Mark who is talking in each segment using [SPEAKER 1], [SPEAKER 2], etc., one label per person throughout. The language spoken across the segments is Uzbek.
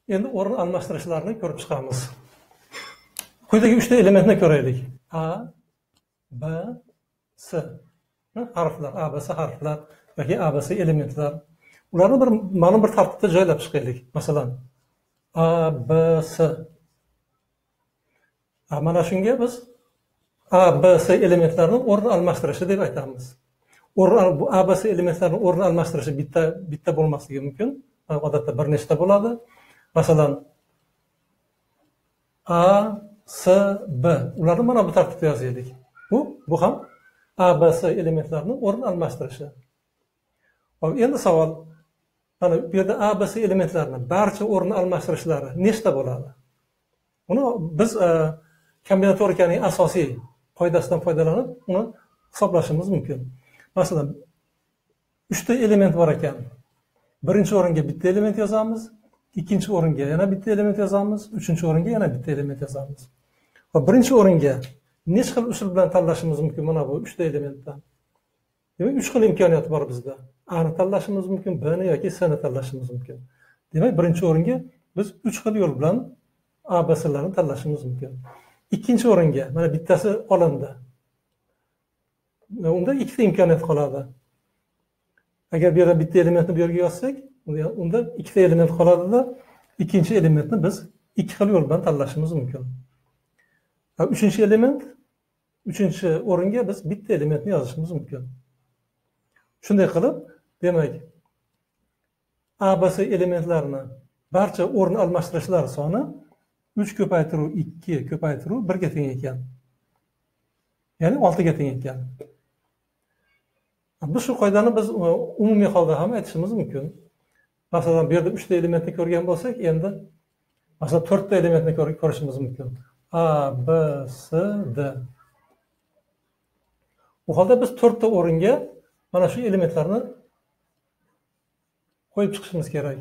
[SPEAKER 1] Endi o'rin almashtirishlarni ko'rib chiqamiz. Quyidagi 3 ta elementni ko'raylik. A, B, S harflar, A, B, S harflar yoki A, B, S elementlar. Ularni ma'lum bir tartibda joylab chiqaylik. Masalan, A, B, S. Mana shunga biz A, B, S elementlarini o'rin almashtirishi deb aytamiz. Bu A, B, S elementlarini o'rin almashtirishi bitta bo'lmasligi mumkin. Odatda bir nechta bo'ladi. Masalan, A, S, B. Ularni mana bu tartibda yozaylik. Bu ham A, B, S elementlarini o'rin almashtirishi. Endi savol, mana bu yerda A, B, S elementlarini barcha o'rin almashtirishlari nechta bo'ladi? Buni biz kombinatorikaning asosiy qoidasidan foydalanib, uni hisoblashimiz mumkin. Masalan, 3 ta element bor ekan. Birinchi o'ringa bitta element yozamiz, ikkinchi o'ringa yana bitta element yozamiz, uchinchi o'ringa yana bitta element yozamiz. Va birinchi o'ringa necha xil usul bilan tanlashimiz mumkin mana bu 3 ta elementdan? Demak, 3 xil imkoniyat bor bizda. A ni tanlashimiz mumkin, B ni yoki S ni tanlashimiz mumkin. Demak, birinchi o'ringa biz 3 xil yo'l bilan A, B, S'larni tanlashimiz mumkin. Ikkinchi o'ringa mana bittasi olindi. Unda ikkita imkoniyat qoladi. Agar bu yerda bitta elementni bu yerga yozsak, unda ikkita element qoladida, ikkinchi elementni biz ikki xil yo'l bilan tanlashimiz mumkin. Uchinchi element, uchinchi o'ringa biz bitta elementni yozishimiz mumkin. Shunday qilib, demak, A, B, S elementlarini barcha o'rin almashtirishlar soni 3 ko'paytiruv 2 ko'paytiruv 1 ga teng ekan. Ya'ni 6 ga teng ekan. Biz shu qoidani biz umumiy holda ham aytishimiz mumkin. Masalan, bu yerda 3 ta elementni ko'rgan bo'lsak, endi masalan 4 ta elementni ko'rishimiz mumkin. A, B, S, D. Bu holda biz 4 ta o'ringa mana shu elementlarni qo'yib chiqishimiz kerak.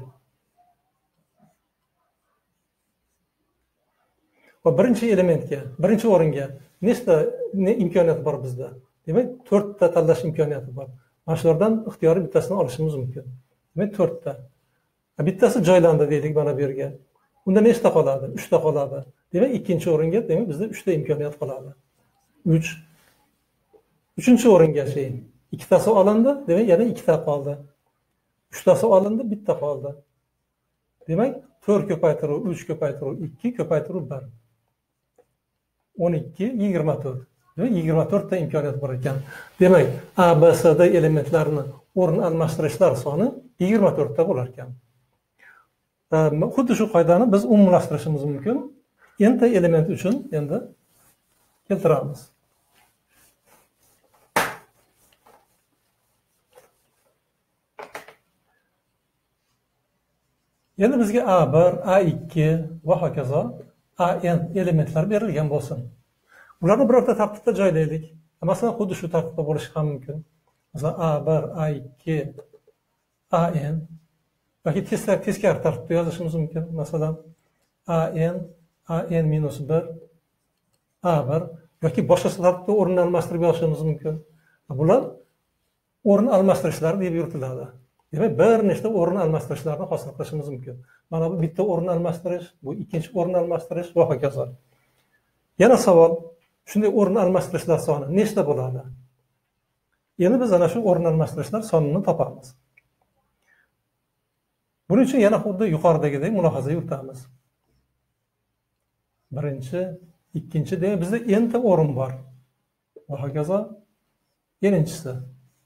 [SPEAKER 1] Va birinchi elementga, birinchi o'ringa nechta imkoniyat bor bizda? Demak, 4 ta tanlash imkoniyati bor. Mana shulardan ixtiyoriy bittasini olishimiz mumkin. Demak, 4 ta. Bittasi joylandi deylik mana bu yerga. Unda nechta qoladi? 3 ta qoladi. Demak, ikkinchi o'ringa demak bizda 3 ta imkoniyat qoladi. 3. Uchinchi o'ringa ikkitasi olindi, demak yana ikkita qoldi. 3 tasi olindi, bitta qoldi. Demak, 4 ko'paytiruv 3 ko'paytiruv 2 ko'paytiruv 1. 12, 24. Demak, 24 ta imkoniyat bor ekan. Demak, A, B, S, D elementlarini o'rin almashtirishlar soni 24 ta bo'lar ekan. Xuddi shu qoidani biz umumlashtirishimiz mumkin. N ta element uchun endi keltiramiz. Endi bizga A1, A2 va hokazo AN elementlar berilgan bo'lsin. Ularni birorta tartibda joylaylik. Masalan, xuddi shu tartibda bo'lishi ham mumkin. Masalan, A1, A2, AN yoki teskari tartibda yozishimiz mumkin. Masalan, AN, AN-1, A1 yoki boshqa tartibda o'rin almashtirib yozishimiz mumkin. Bular o'rin almashtirishlar deb yuritiladi. Demak, bir nechta o'rin almashtirishlarni hosil qilishimiz mumkin. Mana bu bitta o'rin almashtirish, bu ikkinchi o'rin almashtirish va hokazo. Yana savol, shunday o'rin almashtirishlar soni nechta bo'ladi? Endi biz ana shu o'rin almashtirishlar sonini topamiz. Buning uchun yana xuddi yuqoridagidek mulohaza yuritamiz. Birinchi, ikkinchi demak bizda n ta o'rin bor. Va hokazo n-inchisi.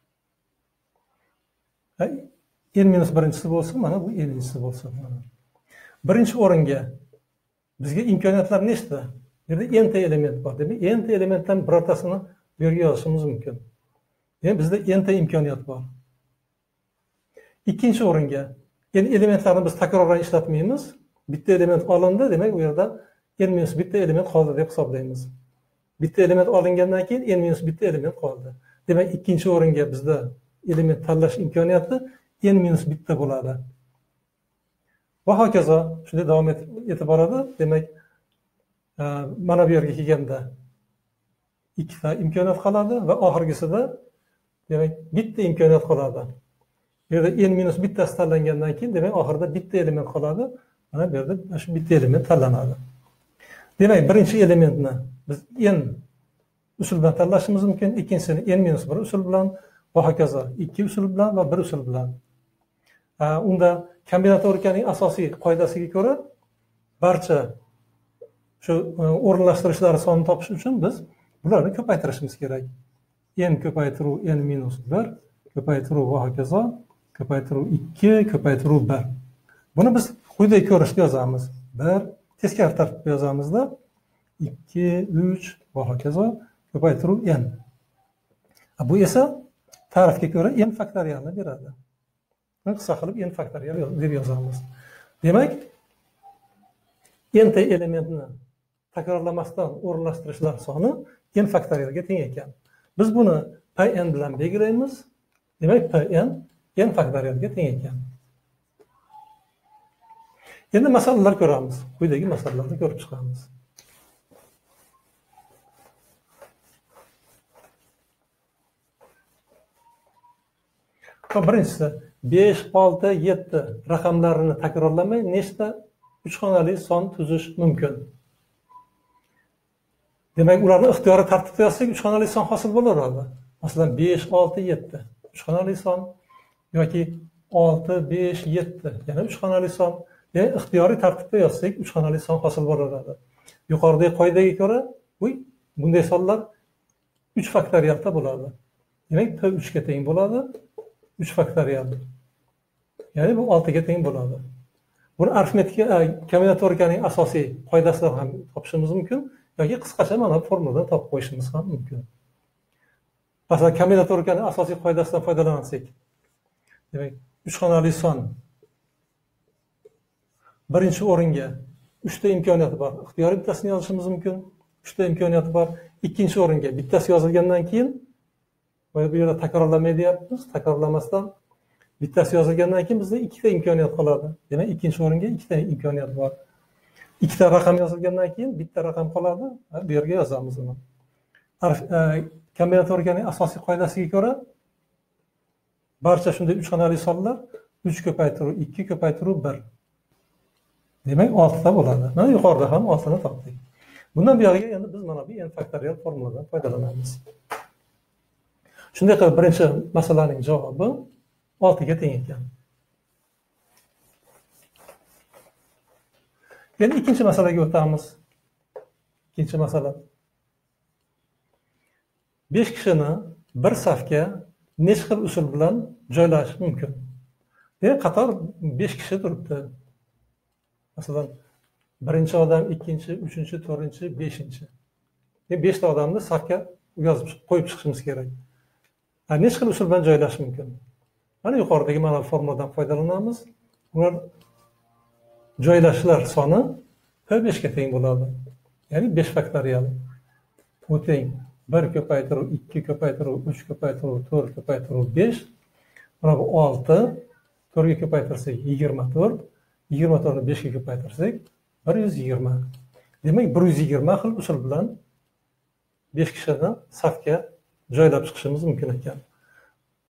[SPEAKER 1] N-birinchisi bo'lsin, mana bu n-inchisi bo'lsin. Birinchi o'ringa bizga imkoniyatlar nechta? Bu yerda n ta element bor. Demak, n ta elementdan birortasini bu yerga yozishimiz mumkin. Demak, bizda n ta imkoniyat bor. Ikkinchi o'ringa, endi elementlarni biz takroran ishlatmaymiz. Bitta element olindi, demak, u yerda n-bitta element qoldi deb hisoblaymiz. Bitta element olingandan keyin n-bitta element qoldi. Demak, ikkinchi o'ringa bizda element tanlash imkoniyati n-bitta bo'ladi. Va hokazo shunday davom etib boradi. Demak, mana bu yerga kelganda ikkita imkoniyat qoladi va oxirgisida demak bitta imkoniyat qoladi. Bu yerda n-bittasi tanlangandan keyin demak oxirida bitta element qoladi. mana bu yerda shu bitta element tanlanadi. Demak, birinchi elementni biz n usul bilan tanlashimiz mumkin, ikkinchisini n-1 usul bilan va hokazo 2 usul bilan va 1 usul bilan. Unda kombinatorikaning asosiy qoidasiga ko'ra barcha shu o'rinlashtirishlar sonini topish uchun biz bularni ko'paytirishimiz kerak. N ko'paytiruv n-1 ko'paytiruv va hokazo ko'paytiruv 2 ko'paytiruv 1. Buni biz quyidagi ko'rinishda yozamiz. 1 teskari tartibda yozamizda 2 3 va hokazo ko'paytiruv n. Bu esa ta'rifga ko'ra n faktorialni beradi. Qisqa qilib n faktorial deb yozamiz. Demak, n ta elementni takrorlamasdan o'rinlashtirishlar soni n faktorialga teng ekan. Biz buni Pn bilan belgilaymiz. Demak, Pn n faktorialga teng ekan. Endi masalalar ko'ramiz. Quyidagi masalalarni ko'rib chiqamiz. Birinchisi 5, 6, 7 raqamlarini takrorlamay nechta 3 xonali son tuzish mumkin? Demak, ularni ixtiyoriy tartibda yozsak 3 xonali son hosil bo'laveradi. Masalan, 5, 6, 7 3 xonali son yoki 6, 5, 7 yana 3 xonali son. Yani ixtiyoriy tartibda yozsak 3 xonali son hosil bo'laveradi. Yuqoridagi qoidaga ko'ra, bunday sonlar 3 faktorialda bo'ladi. Demak, P 3 ga teng bo'ladi. 3 faktorial. Ya'ni bu 6 ga teng bo'ladi. Buni arifmetika kombinatorikaning asosiy qoidasidan ham topishimiz mumkin yoki qisqacha mana bu formuladan topib qo'yishimiz ham mumkin. Masalan, kombinatorikaning asosiy qoidasidan foydalansak, demak, 3 xonali son birinchi o'ringa 3 ta imkoniyati bor. Ixtiyoriy bittasini yozishimiz mumkin. 3 ta imkoniyati bor. Ikkinchi o'ringa bittasi yozilgandan keyin bu yerda takrorlamay deyapmiz. Takrorlamasdan bittasi yozilgandan keyin bizda 2 ta imkoniyat qoladi. Demak, ikkinchi o'ringa 2 ta imkoniyat bor. 2 ta raqam yozilgandan keyin bitta raqam qoladi. Bu yerga yozamiz uni. Kombinatorikaning asosiy qoidasiga ko'ra barcha shunday 3 xonali sonlar 3 ko'paytiruv 2 ko'paytiruv 1. Demak, 6 ta bo'ladi. Mana yuqorida ham 6 ni topdik. Bundan buyog'iga endi biz mana bu n faktorial formuladan foydalanamiz. Shunday qilib, birinchi masalaning javobi 6 ga teng ekan. Endi ikkinchi masalaga o'tamiz. Ikkinchi masala. 5 kishini bir safga necha xil usul bilan joylash mumkin? Demak, qator 5 kishi turibdi. Masalan, birinchi odam, ikkinchi, uchinchi, to'rtinchi, beshinchi. 5 ta odamni safga yozib qo'yib chiqishimiz kerak. Necha xil usul bilan joylash mumkin? Mana yuqoridagi mana formuladan foydalanamiz. Ular joylashlar soni P5 ga teng bo'ladi. Ya'ni 5 faktorial. Bu teng 1 ko'paytiruv 2 ko'paytiruv 3 ko'paytiruv 4 ko'paytiruv 5. Mana bu 6. 4 ga ko'paytirsak 24. 24 ni 5 ga ko'paytirsak 120. Demak, 120 xil usul bilan 5 kishini safga joylab chiqishimiz mumkin ekan.